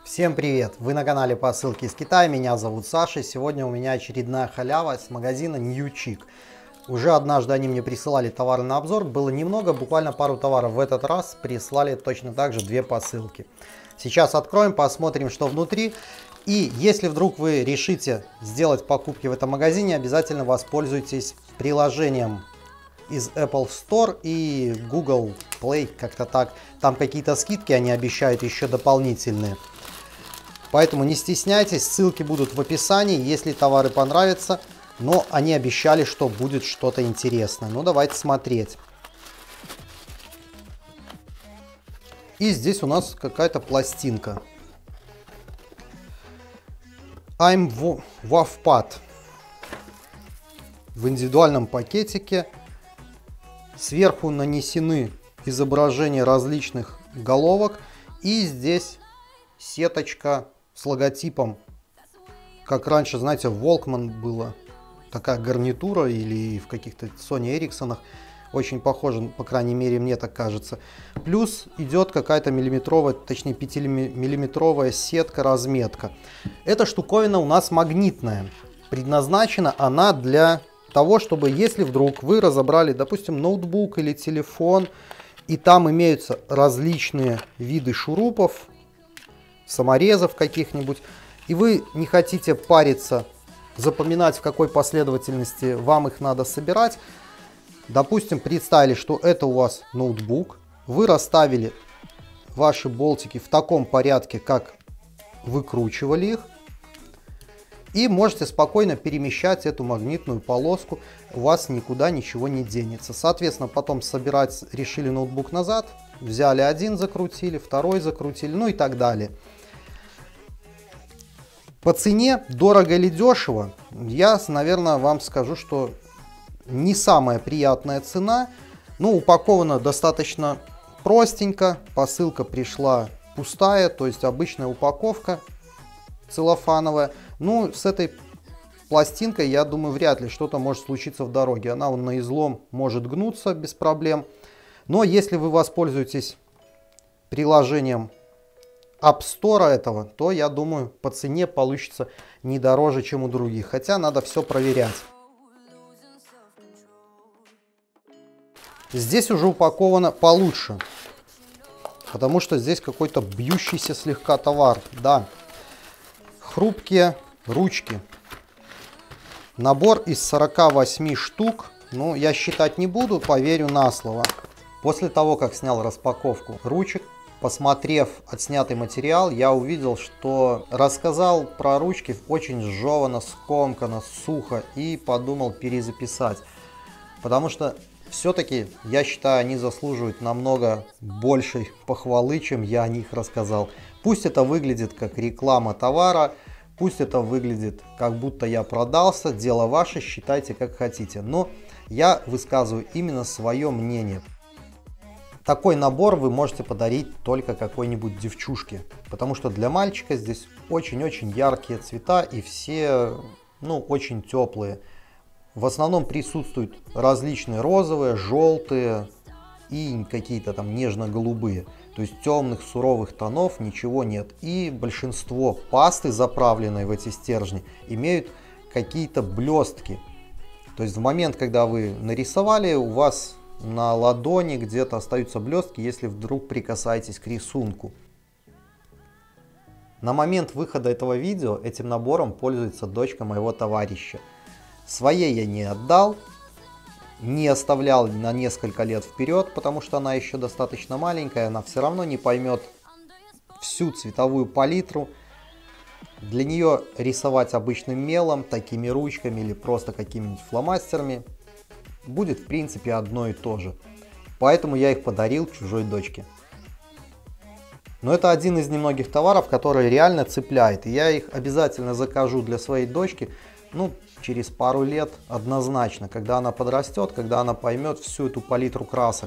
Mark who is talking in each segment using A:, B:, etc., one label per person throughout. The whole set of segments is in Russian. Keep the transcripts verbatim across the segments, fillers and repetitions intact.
A: Всем привет! Вы на канале Посылки из Китая, меня зовут Саша. Сегодня у меня очередная халява с магазина New Chic. Уже однажды они мне присылали товары на обзор, было немного, буквально пару товаров. В этот раз прислали точно так же две посылки. Сейчас откроем, посмотрим, что внутри. И если вдруг вы решите сделать покупки в этом магазине, обязательно воспользуйтесь приложением из Apple Store и Google Play, как-то так. Там какие-то скидки они обещают еще дополнительные. Поэтому не стесняйтесь, ссылки будут в описании, если товары понравятся. Но они обещали, что будет что-то интересное. Ну, давайте смотреть. И здесь у нас какая-то пластинка. I'm Wavpad. В индивидуальном пакетике. Сверху нанесены изображения различных головок. И здесь сеточка с логотипом. Как раньше, знаете, в Walkman было. Такая гарнитура или в каких-то Sony Ericsson. Очень похоже, по крайней мере, мне так кажется. Плюс идет какая-то миллиметровая, точнее пятимиллиметровая сетка, разметка. Эта штуковина у нас магнитная. Предназначена она для того, чтобы если вдруг вы разобрали, допустим, ноутбук или телефон, и там имеются различные виды шурупов, саморезов каких-нибудь, и вы не хотите париться, запоминать, в какой последовательности вам их надо собирать. Допустим, представили, что это у вас ноутбук, вы расставили ваши болтики в таком порядке, как выкручивали их, и можете спокойно перемещать эту магнитную полоску, у вас никуда ничего не денется. Соответственно, потом собирать решили ноутбук назад, взяли один, закрутили, второй закрутили, ну и так далее. По цене, дорого или дешево, я, наверное, вам скажу, что не самая приятная цена. Ну, упаковано достаточно простенько, посылка пришла пустая, то есть обычная упаковка целлофановая. Ну, с этой пластинкой, я думаю, вряд ли что-то может случиться в дороге. Она на излом может гнуться без проблем. Но если вы воспользуетесь приложением App Store этого, то, я думаю, по цене получится не дороже, чем у других. Хотя надо все проверять. Здесь уже упаковано получше, потому что здесь какой-то бьющийся слегка товар. Да, хрупкие ручки. Набор из сорока восьми штук. Ну, я считать не буду, поверю на слово. После того, как снял распаковку ручек, посмотрев отснятый материал, я увидел, что рассказал про ручки очень сжевано, скомкано, сухо, и подумал перезаписать. Потому что все-таки, я считаю, они заслуживают намного большей похвалы, чем я о них рассказал. Пусть это выглядит как реклама товара, пусть это выглядит как будто я продался, дело ваше, считайте как хотите. Но я высказываю именно свое мнение. Такой набор вы можете подарить только какой-нибудь девчушке, потому что для мальчика здесь очень-очень яркие цвета и все, ну, очень теплые. В основном присутствуют различные розовые, желтые и какие-то там нежно-голубые. То есть темных, суровых тонов ничего нет. И большинство пасты, заправленной в эти стержни, имеют какие-то блестки. То есть в момент, когда вы нарисовали, у вас на ладони где-то остаются блестки, если вдруг прикасаетесь к рисунку. На момент выхода этого видео этим набором пользуется дочка моего товарища. Своей я не отдал, не оставлял на несколько лет вперед, потому что она еще достаточно маленькая, она все равно не поймет всю цветовую палитру. Для нее рисовать обычным мелом, такими ручками или просто какими-нибудь фломастерами будет в принципе одно и то же. Поэтому я их подарил чужой дочке. Но это один из немногих товаров, который реально цепляет. И я их обязательно закажу для своей дочки, ну, через пару лет однозначно, когда она подрастет, когда она поймет всю эту палитру красок.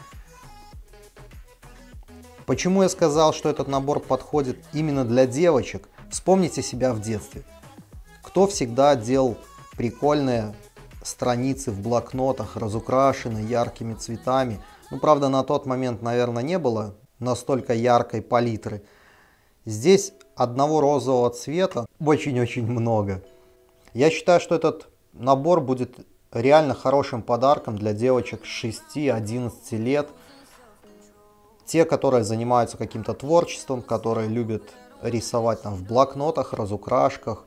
A: Почему я сказал, что этот набор подходит именно для девочек? Вспомните себя в детстве. Кто всегда делал прикольные страницы в блокнотах, разукрашенные яркими цветами? Ну, правда, на тот момент, наверное, не было настолько яркой палитры. Здесь одного розового цвета очень-очень много. Я считаю, что этот набор будет реально хорошим подарком для девочек с шести-одиннадцати лет. Те, которые занимаются каким-то творчеством, которые любят рисовать там в блокнотах, разукрашках.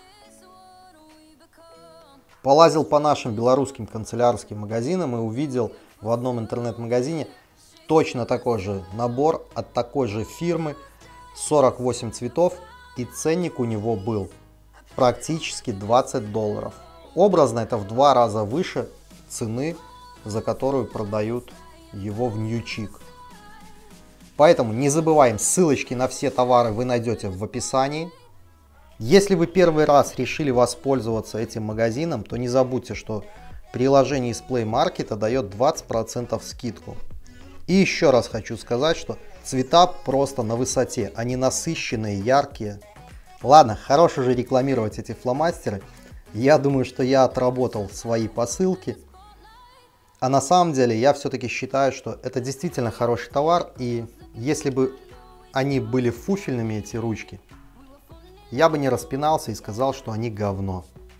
A: Полазил по нашим белорусским канцелярским магазинам и увидел в одном интернет-магазине точно такой же набор от такой же фирмы, сорок восемь цветов, и ценник у него был практически двадцать долларов. Образно это в два раза выше цены, за которую продают его в Ньючик. Поэтому не забываем, ссылочки на все товары вы найдете в описании. Если вы первый раз решили воспользоваться этим магазином, то не забудьте, что приложение из Play Market дает двадцать процентов скидку. И еще раз хочу сказать, что цвета просто на высоте, они насыщенные, яркие. Ладно, хорош уже рекламировать эти фломастеры. Я думаю, что я отработал свои посылки. А на самом деле я все-таки считаю, что это действительно хороший товар. И если бы они были фуфельными, эти ручки, я бы не распинался и сказал, что они говно.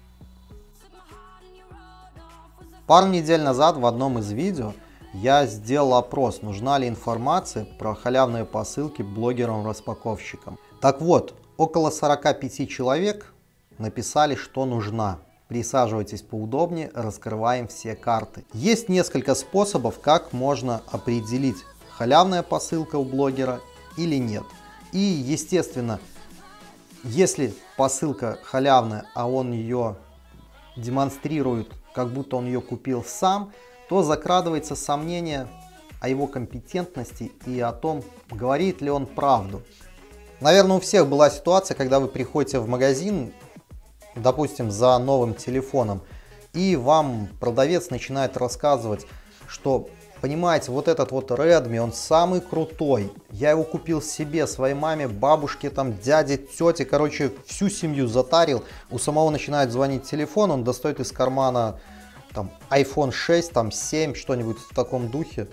A: Пару недель назад в одном из видео я сделал опрос, нужна ли информация про халявные посылки блогерам-распаковщикам. Так вот, около сорока пяти человек написали, что нужна. Присаживайтесь поудобнее, раскрываем все карты. Есть несколько способов, как можно определить, халявная посылка у блогера или нет. И, естественно, если посылка халявная, а он ее демонстрирует, как будто он ее купил сам, то закрадывается сомнение о его компетентности и о том, говорит ли он правду. Наверное, у всех была ситуация, когда вы приходите в магазин, допустим, за новым телефоном, и вам продавец начинает рассказывать, что, понимаете, вот этот вот Redmi, он самый крутой, я его купил себе, своей маме, бабушке, там, дяде, тете, короче, всю семью затарил. У самого начинает звонить телефон, он достает из кармана там айфон шесть, там семь, что-нибудь в таком духе.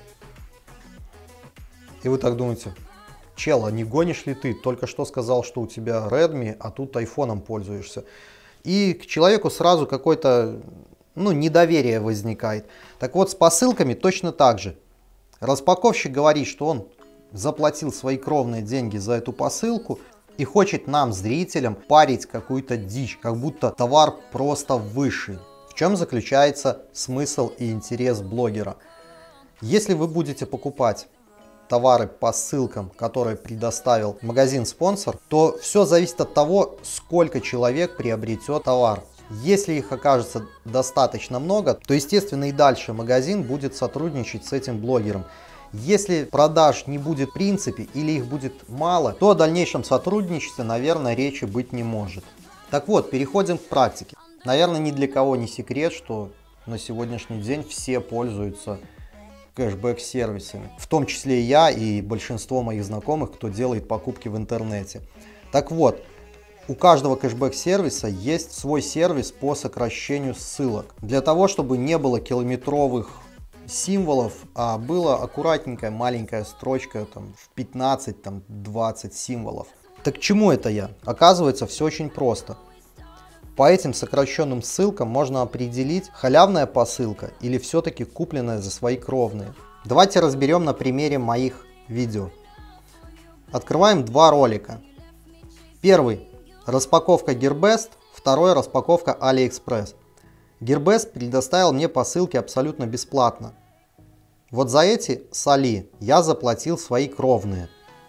A: И вы так думаете, чел, а не гонишь ли ты? Только что сказал, что у тебя Redmi, а тут айфоном пользуешься. И к человеку сразу какое-то, ну, недоверие возникает. Так вот, с посылками точно так же. Распаковщик говорит, что он заплатил свои кровные деньги за эту посылку и хочет нам, зрителям, парить какую-то дичь, как будто товар просто высший. В чем заключается смысл и интерес блогера? Если вы будете покупать товары по ссылкам, которые предоставил магазин-спонсор, то все зависит от того, сколько человек приобретет товар. Если их окажется достаточно много, то, естественно, и дальше магазин будет сотрудничать с этим блогером. Если продаж не будет в принципе или их будет мало, то о дальнейшем сотрудничестве, наверное, речи быть не может. Так вот, переходим к практике. Наверное, ни для кого не секрет, что на сегодняшний день все пользуются кэшбэк-сервисами. В том числе и я, и большинство моих знакомых, кто делает покупки в интернете. Так вот, у каждого кэшбэк-сервиса есть свой сервис по сокращению ссылок. Для того, чтобы не было километровых символов, а была аккуратненькая маленькая строчка там, в пятнадцать-двадцать символов. Так к чему это я? Оказывается, все очень просто. По этим сокращенным ссылкам можно определить, халявная посылка или все-таки купленная за свои кровные. Давайте разберем на примере моих видео. Открываем два ролика. Первый — распаковка Gearbest, второй — распаковка AliExpress. Gearbest предоставил мне посылки абсолютно бесплатно. Вот за эти с Али я заплатил свои кровные.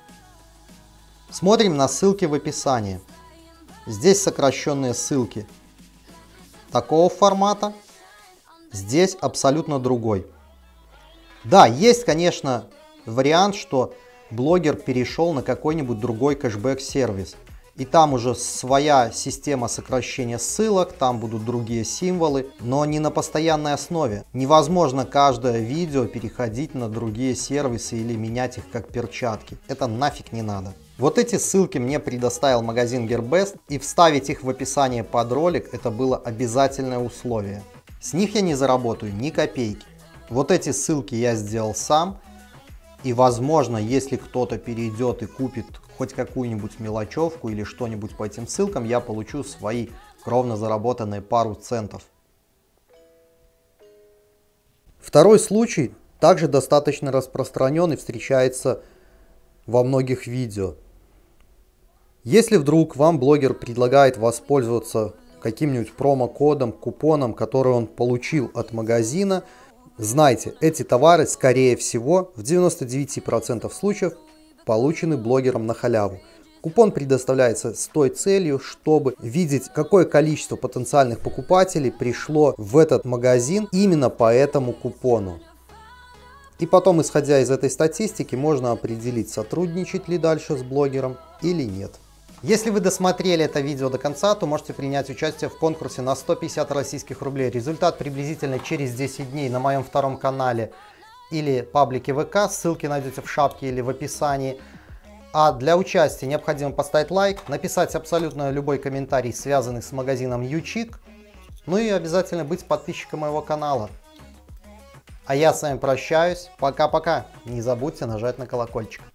A: Смотрим на ссылки в описании. Здесь сокращенные ссылки такого формата, здесь абсолютно другой. Да, есть, конечно, вариант, что блогер перешел на какой-нибудь другой кэшбэк-сервис. И там уже своя система сокращения ссылок, там будут другие символы, но не на постоянной основе. Невозможно каждое видео переходить на другие сервисы или менять их как перчатки. Это нафиг не надо. Вот эти ссылки мне предоставил магазин Gearbest, и вставить их в описание под ролик — это было обязательное условие. С них я не заработаю ни копейки. Вот эти ссылки я сделал сам, и возможно, если кто-то перейдет и купит хоть какую-нибудь мелочевку или что-нибудь по этим ссылкам, я получу свои кровно заработанные пару центов. Второй случай также достаточно распространен и встречается во многих видео. Если вдруг вам блогер предлагает воспользоваться каким-нибудь промокодом, купоном, который он получил от магазина, знайте, эти товары, скорее всего, в девяноста девяти процентах случаев получены блогером на халяву. Купон предоставляется с той целью, чтобы видеть, какое количество потенциальных покупателей пришло в этот магазин именно по этому купону. И потом, исходя из этой статистики, можно определить, сотрудничать ли дальше с блогером или нет. Если вы досмотрели это видео до конца, то можете принять участие в конкурсе на сто пятьдесят российских рублей. Результат приблизительно через десять дней на моем втором канале или паблике ВК. Ссылки найдете в шапке или в описании. А для участия необходимо поставить лайк, написать абсолютно любой комментарий, связанный с магазином Ючик. Ну и обязательно быть подписчиком моего канала. А я с вами прощаюсь. Пока-пока. Не забудьте нажать на колокольчик.